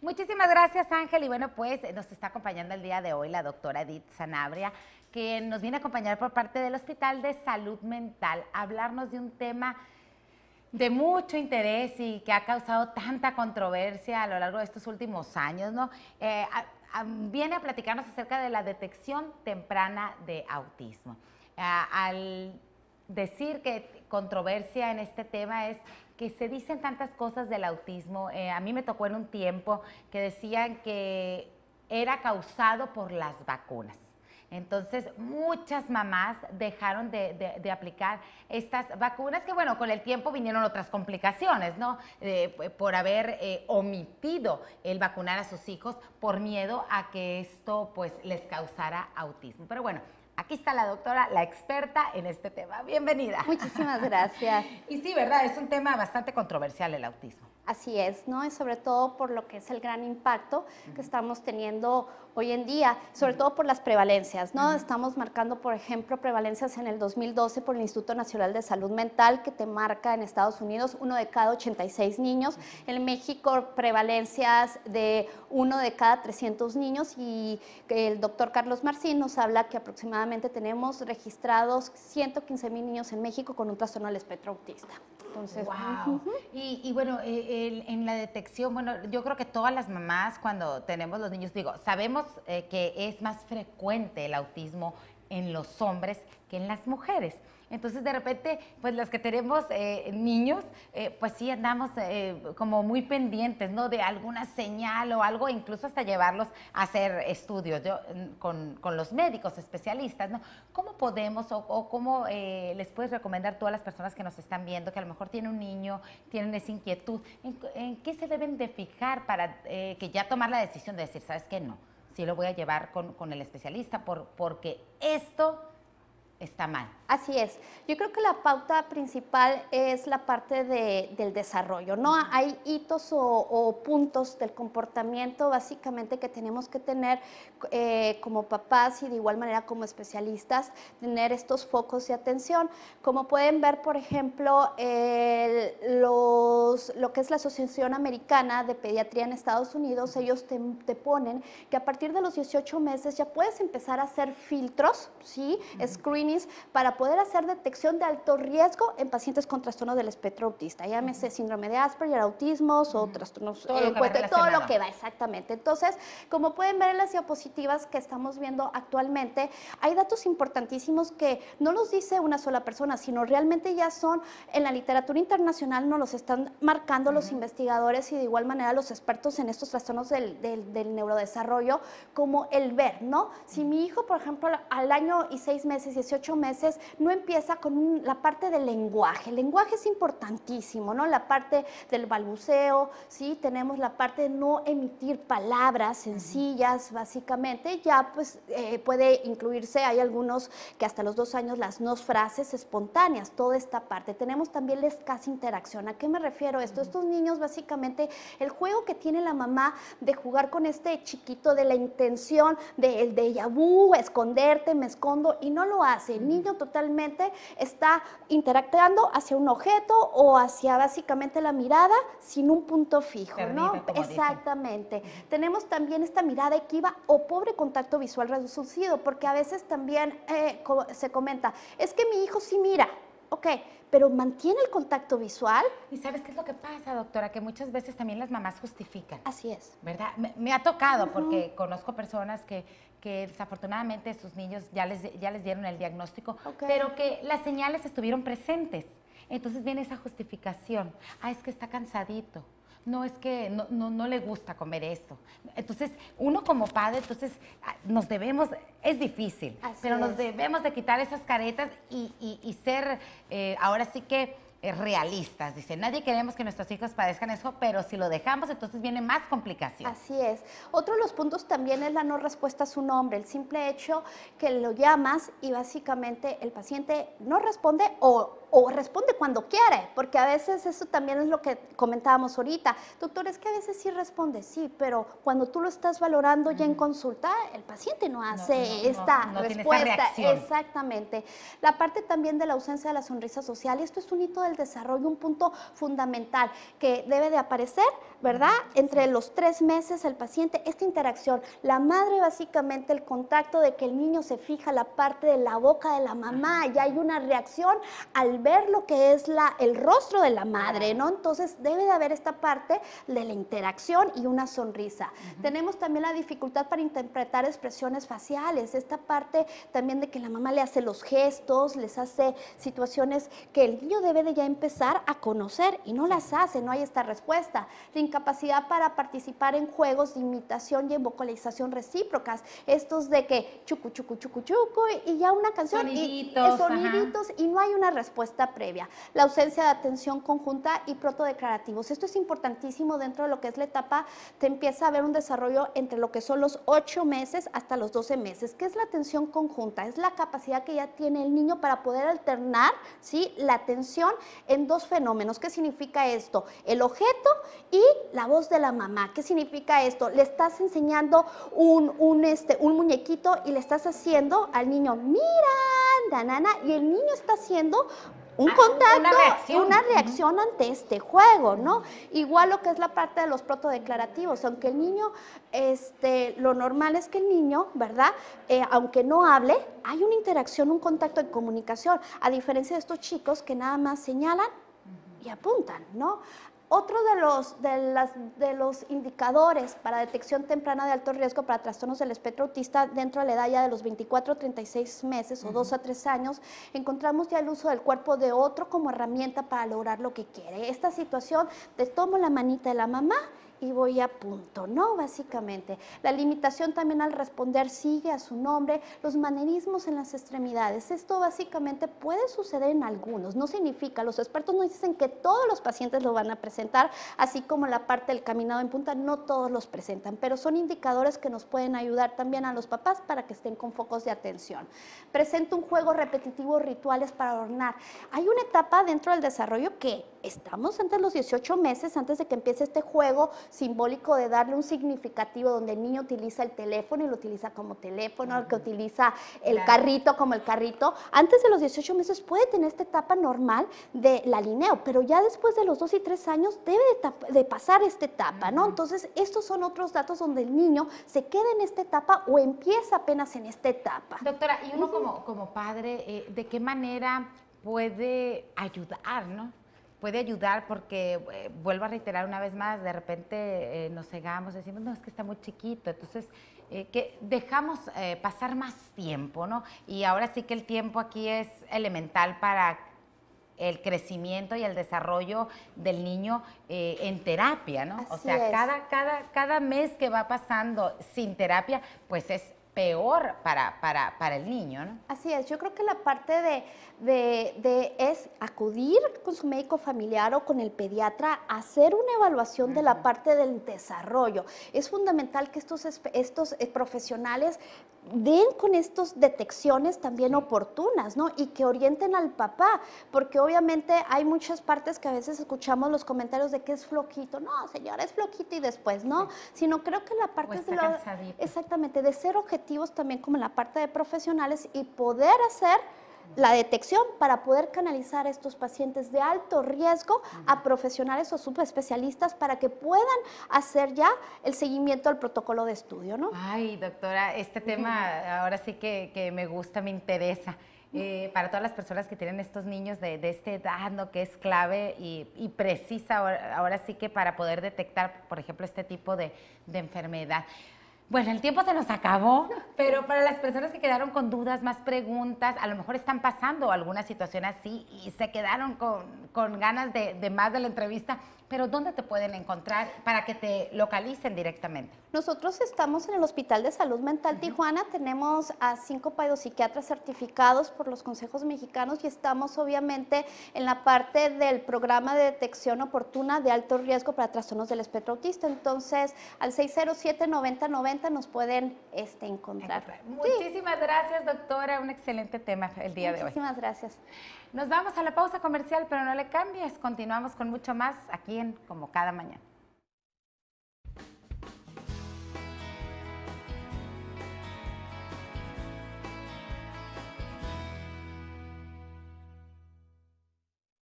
Muchísimas gracias, Ángel. Y bueno, pues nos está acompañando el día de hoy la doctora Edith Sanabria, que nos viene a acompañar por parte del Hospital de Salud Mental, a hablarnos de un tema de mucho interés y que ha causado tanta controversia a lo largo de estos últimos años, ¿no? Viene a platicarnos acerca de la detección temprana de autismo. Al decir que controversia en este tema es que se dicen tantas cosas del autismo. A mí me tocó en un tiempo que decían que era causado por las vacunas. Entonces, muchas mamás dejaron de aplicar estas vacunas que, bueno, con el tiempo vinieron otras complicaciones, ¿no? Por haber omitido el vacunar a sus hijos por miedo a que esto, pues, les causara autismo. Pero bueno, aquí está la doctora, la experta en este tema. Bienvenida. Muchísimas gracias. Y sí, ¿verdad? Es un tema bastante controversial el autismo. Así es, ¿no? Y sobre todo por lo que es el gran impacto que estamos teniendo hoy en día, sobre todo por las prevalencias, ¿no? Estamos marcando, por ejemplo, prevalencias en el 2012 por el Instituto Nacional de Salud Mental, que te marca en Estados Unidos 1 de cada 86 niños. En México, prevalencias de 1 de cada 300 niños, y el doctor Carlos Marcín nos habla que aproximadamente tenemos registrados 115,000 niños en México con un trastorno del espectro autista. Entonces, wow. Y bueno, en la detección, bueno, yo creo que todas las mamás cuando tenemos los niños, digo, sabemos que es más frecuente el autismo en los hombres que en las mujeres. Entonces, de repente, pues las que tenemos niños, pues sí andamos como muy pendientes, ¿no? De alguna señal o algo, incluso hasta llevarlos a hacer estudios con los médicos especialistas, ¿no? ¿Cómo podemos o cómo les puedes recomendar tú a las personas que nos están viendo, que a lo mejor tienen un niño, tienen esa inquietud, en qué se deben de fijar para que ya tomar la decisión de decir, ¿sabes qué? No, sí lo voy a llevar con el especialista porque esto está mal? Así es. Yo creo que la pauta principal es la parte del desarrollo, ¿no? Hay hitos o puntos del comportamiento básicamente que tenemos que tener como papás y de igual manera como especialistas, tener estos focos de atención. Como pueden ver, por ejemplo, lo que es la Asociación Americana de Pediatría en Estados Unidos, ellos te ponen que a partir de los 18 meses ya puedes empezar a hacer filtros, ¿sí? Screenings para poder hacer detección de alto riesgo en pacientes con trastorno del espectro autista, llámese síndrome de Asperger, autismos o trastornos, todo lo que va exactamente. Entonces, como pueden ver en las diapositivas que estamos viendo actualmente, hay datos importantísimos que no los dice una sola persona, sino realmente ya son en la literatura internacional, nos los están marcando los investigadores y de igual manera los expertos en estos trastornos del neurodesarrollo, como el ver, ¿no? Si mi hijo, por ejemplo, al año y 6 meses, 18 meses, no empieza con la parte del lenguaje. El lenguaje es importantísimo, ¿no? La parte del balbuceo, ¿sí? Tenemos la parte de no emitir palabras sencillas, básicamente. Ya, pues, puede incluirse, hay algunos que hasta los 2 años, las no frases espontáneas, toda esta parte. Tenemos también la escasa interacción. ¿A qué me refiero esto? Estos niños, básicamente, el juego que tiene la mamá de jugar con este chiquito, de la intención, del déjà vu, esconderte, me escondo, y no lo hace. El niño totalmente está interactuando hacia un objeto o hacia básicamente la mirada sin un punto fijo, ¿no? Exactamente. Tenemos también esta mirada equiva o pobre contacto visual reducido, porque a veces también se comenta, es que mi hijo sí mira, ok, pero mantiene el contacto visual. ¿Y sabes qué es lo que pasa, doctora? Que muchas veces también las mamás justifican. Así es. ¿Verdad? Me ha tocado porque conozco personas que desafortunadamente sus niños ya les dieron el diagnóstico, pero que las señales estuvieron presentes. Entonces viene esa justificación. Ah, es que está cansadito. No, es que no le gusta comer esto. Entonces, uno como padre, entonces nos debemos, es difícil, pero nos debemos de quitar esas caretas y ser, ahora sí que, realistas. Dice, nadie queremos que nuestros hijos padezcan eso, pero si lo dejamos, entonces viene más complicación. Así es. Otro de los puntos también es la no respuesta a su nombre, el simple hecho que lo llamas y básicamente el paciente no responde o o responde cuando quiere, porque a veces eso también es lo que comentábamos ahorita. Doctor, es que a veces sí responde, sí, pero cuando tú lo estás valorando ya en consulta, el paciente no hace esta no respuesta. tiene esa reacción. Exactamente. La parte también de la ausencia de la sonrisa social, y esto es un hito del desarrollo, un punto fundamental que debe de aparecer, ¿verdad? Entre los 3 meses el paciente, esta interacción, la madre básicamente el contacto de que el niño se fija la parte de la boca de la mamá, ya hay una reacción al ver lo que es el rostro de la madre, ¿no? Entonces debe de haber esta parte de la interacción y una sonrisa. Tenemos también la dificultad para interpretar expresiones faciales, esta parte también de que la mamá le hace los gestos, les hace situaciones que el niño debe de ya empezar a conocer y no las hace, no hay esta respuesta. La incapacidad para participar en juegos de imitación y en vocalización recíprocas, estos de que chucu, chucu, chucu, chucu, y ya una canción, soniditos y no hay una respuesta previa. La ausencia de atención conjunta y protodeclarativos. Esto es importantísimo dentro de lo que es la etapa, te empieza a haber un desarrollo entre lo que son los 8 meses hasta los 12 meses. ¿Qué es la atención conjunta? Es la capacidad que ya tiene el niño para poder alternar, ¿sí?, la atención en 2 fenómenos. ¿Qué significa esto? El objeto y la voz de la mamá. ¿Qué significa esto? Le estás enseñando un muñequito y le estás haciendo al niño, mira, nanana, y el niño está haciendo un contacto, una reacción ante este juego, ¿no? Igual lo que es la parte de los protodeclarativos, aunque el niño, lo normal es que el niño, ¿verdad? Aunque no hable, hay una interacción, un contacto de comunicación, a diferencia de estos chicos que nada más señalan y apuntan, ¿no? Otro de los indicadores para detección temprana de alto riesgo para trastornos del espectro autista dentro de la edad ya de los 24 a 36 meses o 2 a 3 años, encontramos ya el uso del cuerpo de otro como herramienta para lograr lo que quiere. Esta situación de tomo la manita de la mamá y voy a punto, ¿no? Básicamente. La limitación también al responder sigue a su nombre, los manerismos en las extremidades. Esto básicamente puede suceder en algunos, no significa, los expertos no dicen que todos los pacientes lo van a presentar, así como la parte del caminado en punta, no todos los presentan, pero son indicadores que nos pueden ayudar también a los papás para que estén con focos de atención. Presenta un juego repetitivo, rituales para adornar. Hay una etapa dentro del desarrollo que estamos antes de los 18 meses, antes de que empiece este juego simbólico de darle un significativo donde el niño utiliza el teléfono y lo utiliza como teléfono, el que utiliza el carrito como el carrito. Antes de los 18 meses puede tener esta etapa normal de la alineo, pero ya después de los 2 y 3 años debe de pasar esta etapa, ¿no? Entonces, estos son otros datos donde el niño se queda en esta etapa o empieza apenas en esta etapa. Doctora, y uno como padre, ¿de qué manera puede ayudar, no? Puede ayudar porque, vuelvo a reiterar una vez más, de repente nos cegamos, decimos, no, es que está muy chiquito, entonces que dejamos pasar más tiempo, ¿no? Y ahora sí que el tiempo aquí es elemental para el crecimiento y el desarrollo del niño en terapia, ¿no? Así o sea, cada mes que va pasando sin terapia, pues es peor para el niño, ¿no? Así es, yo creo que la parte es acudir con su médico familiar o con el pediatra a hacer una evaluación de la parte del desarrollo. Es fundamental que estos profesionales den con estas detecciones también oportunas, ¿no? Y que orienten al papá, porque obviamente hay muchas partes que a veces escuchamos los comentarios de que es floquito. No, señora, es floquito y después, ¿no? Sino creo que la parte exactamente, de ser objetivos también como en la parte de profesionales y poder hacer la detección para poder canalizar a estos pacientes de alto riesgo a profesionales o subespecialistas para que puedan hacer ya el seguimiento al protocolo de estudio, ¿no? Ay, doctora, este tema ahora sí que me gusta, me interesa. Para todas las personas que tienen estos niños de esta edad, ¿no? Que es clave y precisa ahora sí que para poder detectar, por ejemplo, este tipo de enfermedad. Bueno, el tiempo se nos acabó, pero para las personas que quedaron con dudas, más preguntas, a lo mejor están pasando alguna situación así y se quedaron con ganas de más de la entrevista, pero ¿dónde te pueden encontrar para que te localicen directamente? Nosotros estamos en el Hospital de Salud Mental Tijuana, tenemos a 5 pedopsiquiatras certificados por los consejos mexicanos y estamos obviamente en la parte del programa de detección oportuna de alto riesgo para trastornos del espectro autista. Entonces, al 607-9090 nos pueden encontrar. Muchísimas gracias, doctora. Un excelente tema el día de hoy. Muchísimas gracias. Nos vamos a la pausa comercial, pero no le cambies. Continuamos con mucho más aquí en Como Cada Mañana.